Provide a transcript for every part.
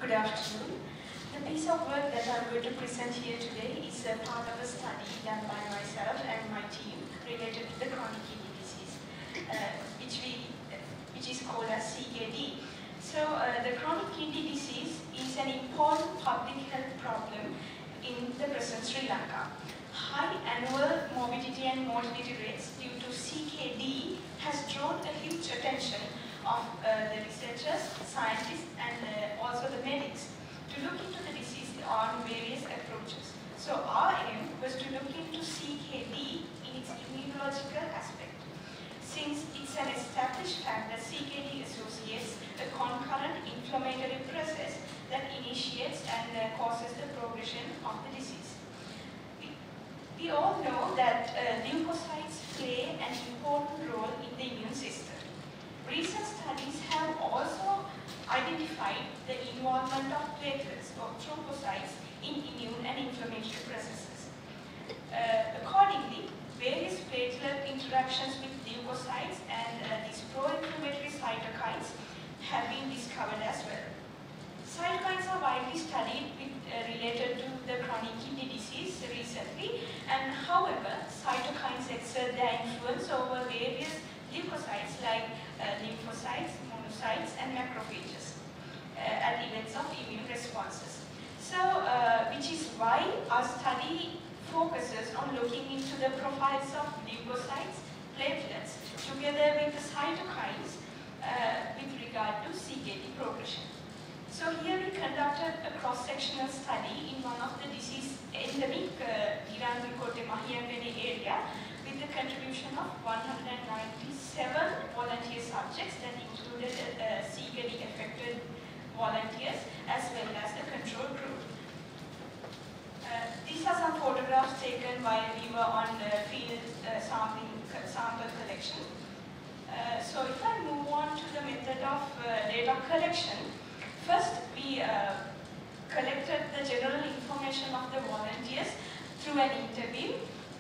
Good afternoon. The piece of work that I'm going to present here today is a part of a study done by myself and my team related to the chronic kidney disease, which is called as CKD. So the chronic kidney disease is an important public health problem in the present Sri Lanka. High annual morbidity and mortality rates due to CKD has drawn a huge attention of the researchers, scientists, and also the medics to look into the disease on various approaches. So our aim was to look into CKD in its immunological aspect. Since it's an established fact that CKD associates a concurrent inflammatory process that initiates and causes the progression of the disease. We all know that leukocytes play an important role in the immune system. Recent studies have also identified the involvement of platelets or thrombocytes in immune and inflammatory processes. Accordingly, various platelet interactions with leukocytes and these pro-inflammatory cytokines have been discovered as well. Cytokines are widely studied related to the chronic kidney disease recently, and however, cytokines exert their influence over various leukocytes like lymphocytes, monocytes, and macrophages at events of immune responses. So, which is why our study focuses on looking into the profiles of leukocytes, platelets, together with the cytokines with regard to CKD progression. So here we conducted a cross-sectional study in one of the disease endemic Girandurukotte and Mahiyanganaya area with the contribution of 197 volunteer subjects that included CKD affected volunteers as well as the control group. These are some photographs taken while we were on field sample collection. So if I move on to the method of data collection, first we collected the general information of the volunteers through an interview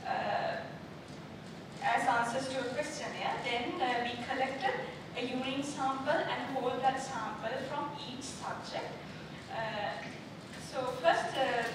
as answers to a questionnaire. Then we collected a urine sample and whole blood sample from each subject. So first,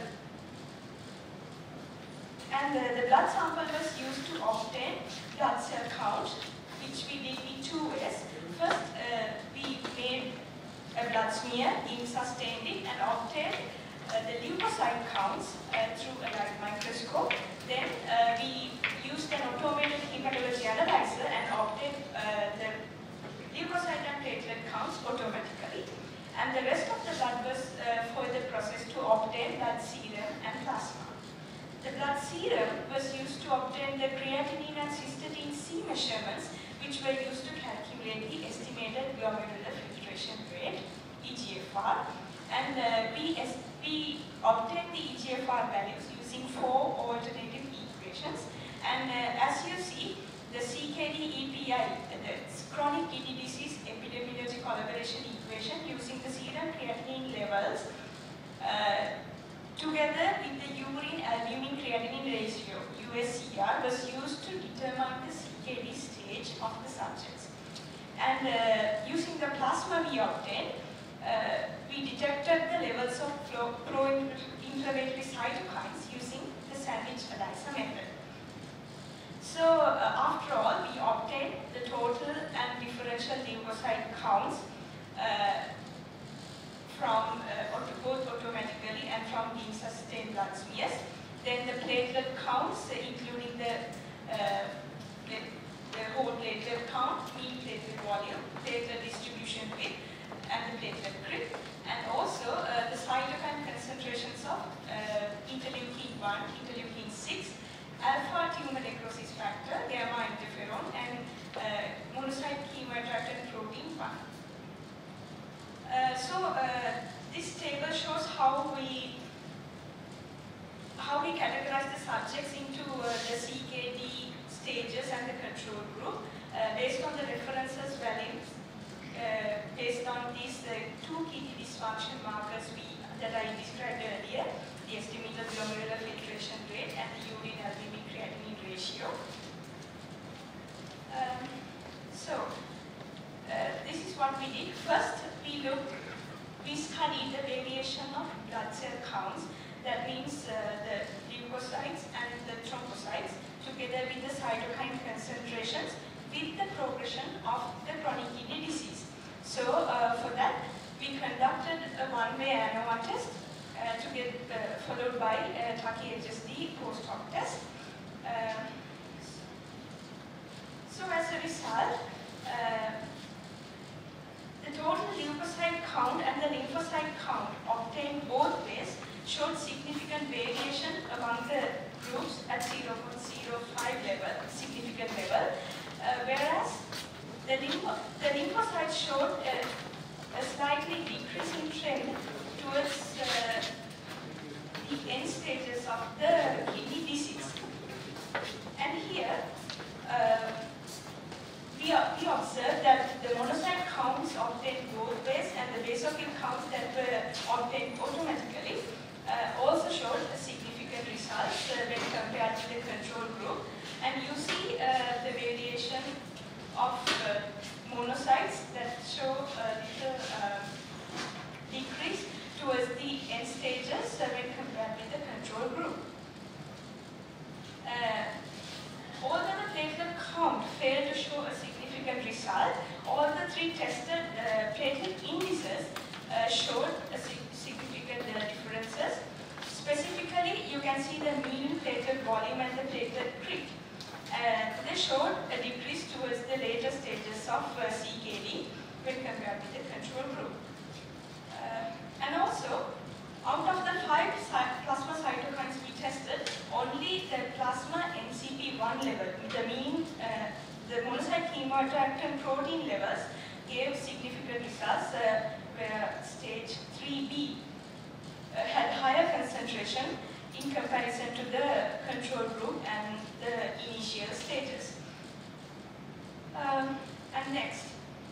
the blood sample was used to obtain blood cell count, which we did in two ways. First, we made a blood smear, sustained it, and obtained the leukocyte counts through a light microscope. Then we used an automated hematology analyzer and obtained the leukocyte and platelet counts automatically. And the rest of the blood was further processed to obtain blood serum and plasma. The blood serum was used to obtain the creatinine and cystatin C measurements, which were used to calculate the estimated glomerular filtration rate, EGFR. And we obtained the EGFR values using 4 alternative equations. And as you see, the CKD-EPI, the chronic kidney disease epidemiology collaboration equation using the serum creatinine levels together with the urine albumin creatinine ratio, USCR, was used to determine the CKD stage of the subjects. And using the plasma we obtained, we detected the levels of pro-inflammatory cytokines using the sandwich ELISA method. So after all, we obtained the total and differential leukocyte counts from both automatically and from being sustained blood smears. Then the platelet counts, including the whole platelet count, mean platelet volume, platelet distribution width, and the platelet grip, and also the cytokine concentrations of interleukin-1, interleukin-6, alpha tumor necrosis factor, gamma interferon, and monocyte chemoattractant protein 1. So this table shows how we categorize the subjects into the CKD stages and the control group based on the references values based on these two kidney dysfunction markers that I described earlier, the estimated glomerular filtration rate and the urine albumin creatinine ratio. This is what we did. First, we looked we studied the variation of blood cell counts, that means the leukocytes and the thrombocytes, together with the cytokine concentrations with the progression of the chronic kidney disease. So for that, we conducted a one-way ANOVA test followed by a TACI-HSD post-hoc test. So as a result, the total leukocyte count and the lymphocyte count obtained both ways showed significant variation among the groups at 0.05 level, significant level, whereas the lymphocytes showed a slightly decreasing trend towards the end stages of the kidney disease. And here, we observed that the monocyte counts obtained both ways and the basophil counts that were obtained automatically also showed a significant results when compared to the control group. And you see the variation of monocytes that show a little decrease towards the end stages when compared with the control group. Although the platelet count failed to show a significant result, all the three tested platelet indices showed a significant differences. Specifically, you can see the mean platelet volume and the platelet creep. They showed a decrease towards the later stages of CKD when compared with the control group. And also, out of the 5 plasma cytokines we tested, only the plasma MCP1 level, the mean, the monocyte chemoattractant protein levels gave significant results, where stage 3B had higher concentration in comparison to the control group and the initial stages. And next,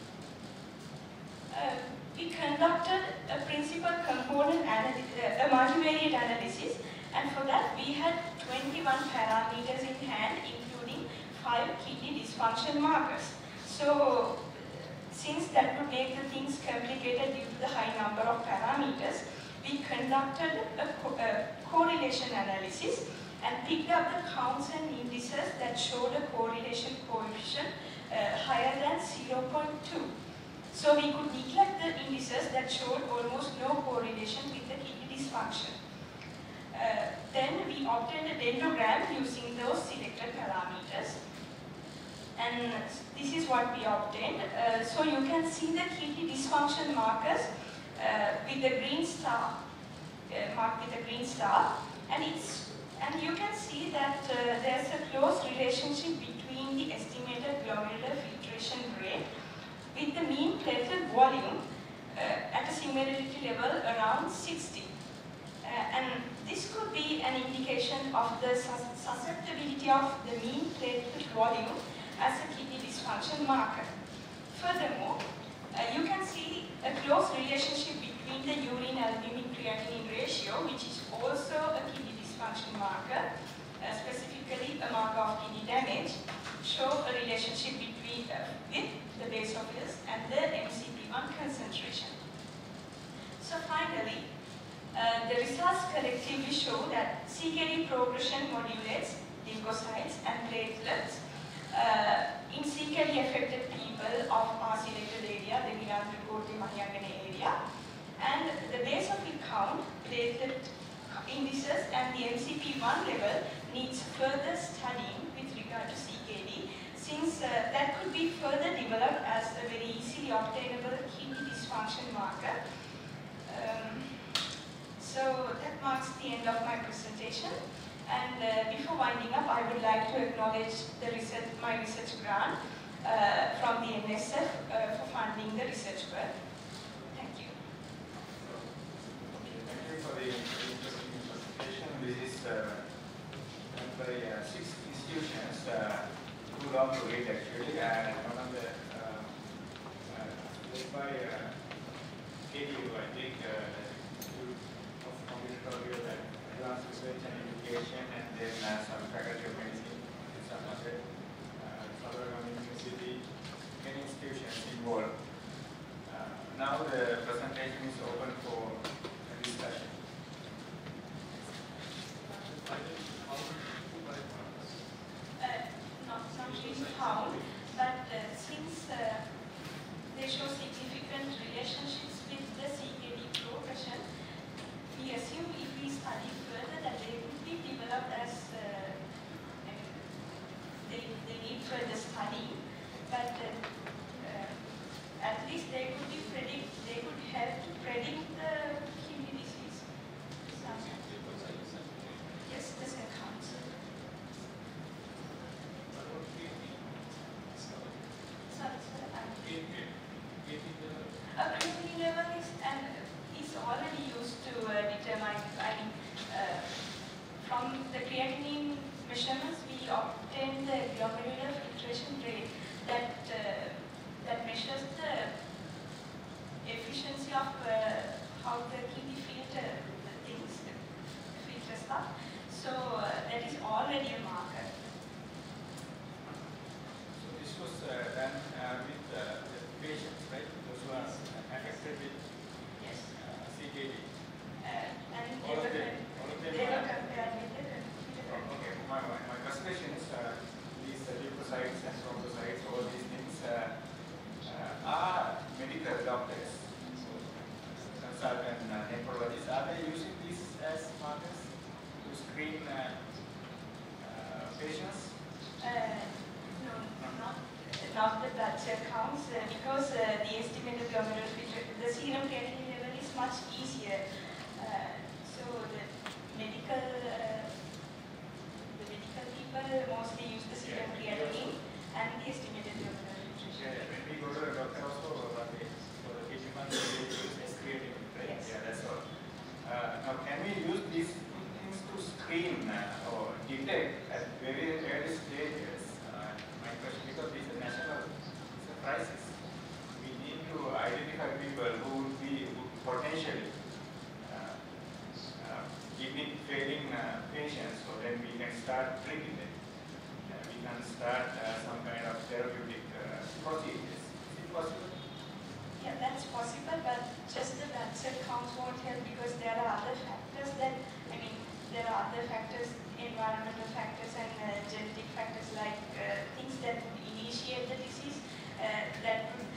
we conducted a principal component a multivariate analysis, and for that we had 21 parameters in hand, including 5 kidney dysfunction markers. So, since that would make the things complicated due to the high number of parameters, we conducted a correlation analysis and picked up the counts and indices that showed a correlation coefficient higher than 0.2. So we could neglect the indices that showed almost no correlation with the kidney dysfunction. Then we obtained a dendrogram using those selected parameters. And this is what we obtained. So you can see the kidney dysfunction markers with the green star, marked with a green star. And you can see that there's a close relationship between the estimated glomerular filtration rate with the mean platelet volume at a similarity level around 60. And this could be an indication of the susceptibility of the mean platelet volume as a kidney dysfunction marker. Furthermore, you can see a close relationship between the urine albumin creatinine ratio, which is also a kidney dysfunction marker, specifically a marker of kidney damage, show a relationship between with the basophils and the MCP1 concentration. So finally, the results collectively show that CKD progression modulates leukocytes and platelets in CKD affected people of our selected area, the Girandurukotte and Mahiyanganaya area, and the basophil count, platelet indices and the MCP1 level needs further studying with regard to CKD, since that could be further developed as a very easily obtainable kidney dysfunction marker. So that marks the end of my presentation. And before winding up, I would like to acknowledge my research grant from the NSF for funding the research work. Thank you. Okay, thank you for the interesting presentation. This is done by 6 institutions, too long to read actually, and one of the led by KDU, I think, Institute of Combinatorial and Advanced Research and Education, and then some faculty of medicine, Hewavitharana University, many institutions involved. Now the presentation is over. of the kidney filter things, filter stuff. So that is already a marker. So this was done with the patients, right? Those who are affected with CKD. And All of them. they were compared with the Okay. My first question is these leukocytes and thrombocytes, all these things are medical doctors, so consultant nephrologists, are they using these as markers to screen patients? No, not the blood cell counts, because the estimated glomerular filter, the serum creatinine level is much easier. So the medical people mostly use the serum creatinine and the estimated glomerular filtration. Yeah, when we go to a doctor also, for the kidney function, we use creatinine, right? Yes. Yeah, that's all. Now, can we use these things to screen or detect at very early stages? My question, because this is a national crisis. We need to identify people who would be potentially kidney failing patients, so then we can start treating them. We can start some kind of therapeutic procedures. Is it possible? Yeah, that's possible, but just the blood cell counts won't help because there are other factors that, there are other factors, environmental factors and genetic factors like things that would initiate the disease, that would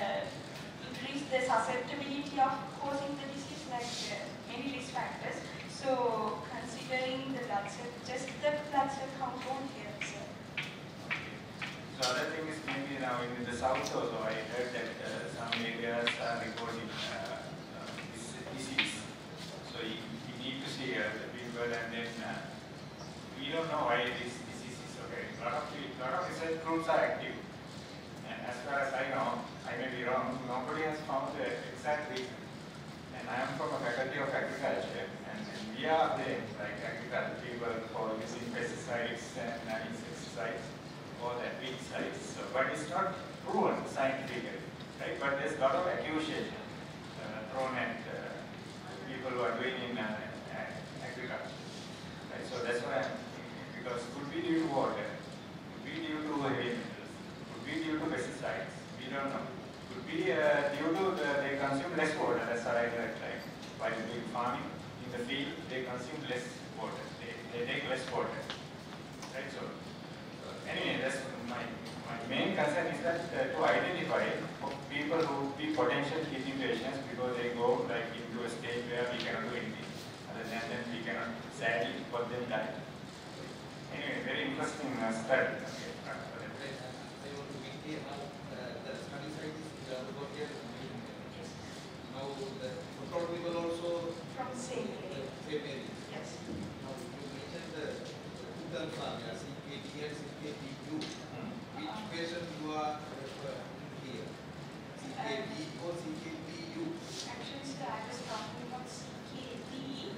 increase the susceptibility of causing the disease, like many risk factors. So considering the blood cell, just the blood cell count won't help, sir. Okay. So other thing is maybe now in the south also, I heard that some areas are reporting this disease. So you need to see the people, and then we don't know why this disease is occurring. A lot of research groups are active, and as far as I know, I may be wrong, nobody has found the exact reason. And I am from a faculty of agriculture, and we are there, like agriculture people for using pesticides and insecticides or the weedicides. So, but it's not proven scientifically, right? But there's a lot of accusation thrown at people who are doing in agriculture, right? So that's why I'm thinking, because could be due to water, could be due to heavy metals, could be due to pesticides, we don't know. Could be due to they consume less water, that's what I heard, like while doing farming in the field, they consume less water, they take less water, right? So anyway, that's my main concern is that to identify people who be potential kidney patients, because they go like into a stage where we cannot do anything, other than that we cannot sadly put them die. Anyway, very interesting study. Okay. I want to make clear now the study site is Girandurukotte and Mahiyanganaya. Now the control people also From the same area. Same area. Yes. Now you mentioned the two terms are CKD and CKD2. Which patient you are referring here? CKD or CKDU? Actually, sir, I was talking about CKD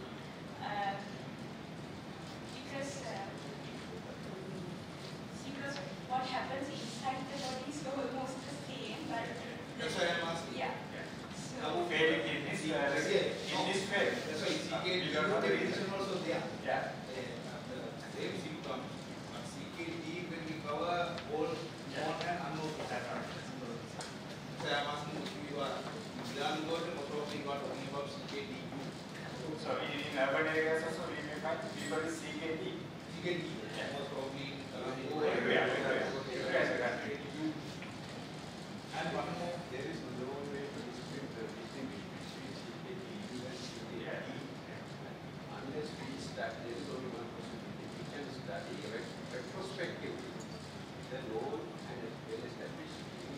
because what happens inside the body is almost the same, but That's why I'm asking. yeah. Now, So Failing in this phase. That's why CKD You don't know the reason. definition also there. Yeah. The same symptom. But CKD when we cover all known and unknown. So I'm asking if you are Girandurukotte and probably you are talking about CKD. So in urban areas also we may find people with CKD. CKD, most probably Everywhere as a country. and one more. There is no way to distinguish between CKD and CKD unless we start. There is only one possibility. We can study retrospectively the role and well-established kidney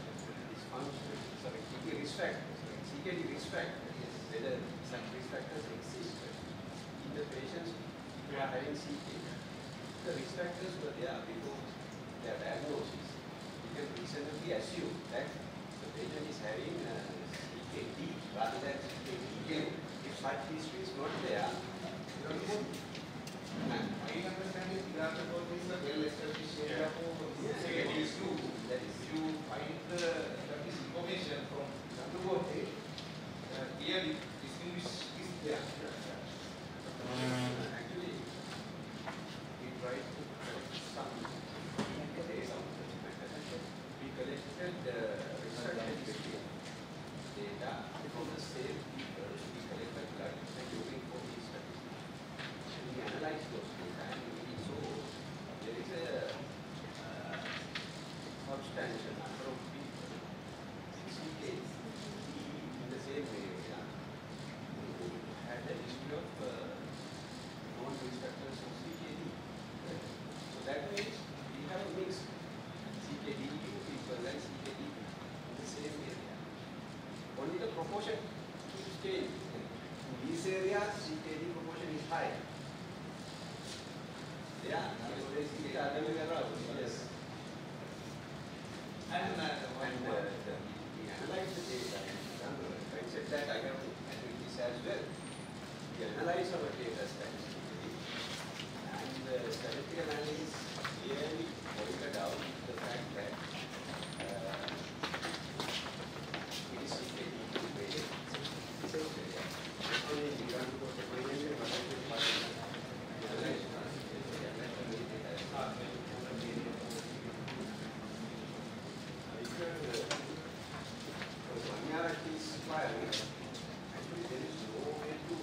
risk factors, CKD risk factors, whether such risk factors exist in the patients who are having CKD. The risk factors were there before their diagnosis. You can reasonably assume that the patient is having CKD rather than CKD. If such history is not there, you don't know. My understanding is Girandurukotte is a well-established area for CKD too. That is You find this information from Girandurukotte, clearly this distinguish is there. Actually, we tried to collect some data. We collected research data from the same people. We collected blood and urine for these studies. And we analyzed those data and we saw there is a substantial number of people, 60 cases, in the same area who had a history of non-risk factors of CKD. So that means we have a mixed CKD people and CKD people in the same area. Only the proportion keeps changing. In these areas, CKD proportion is high. Yeah, they see the other way around. Yes. And We analyze the data. I said that I have to do this as well. We analyze our data statistically, and the statistical analysis clearly pointed out the fact that it is CKD only in Girandurukotte and Mahiyanganaya, actually there is no way to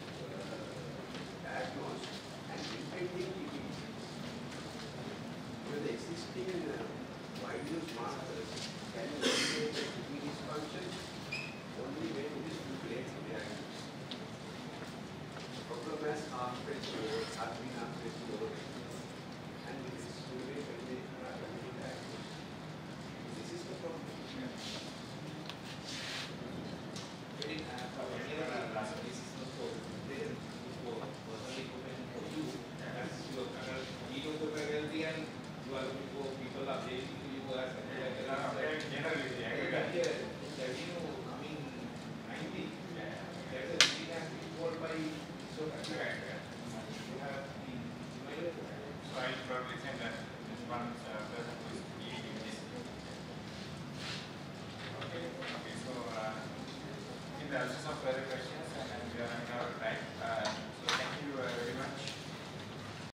diagnose and detecting disease. With existing wide-use markers can indicate the kidney dysfunction only when it is too late to diagnose. The problem has been arthritis already, and it is too late when they are going to diagnose. This is the problem. Some further questions, and we are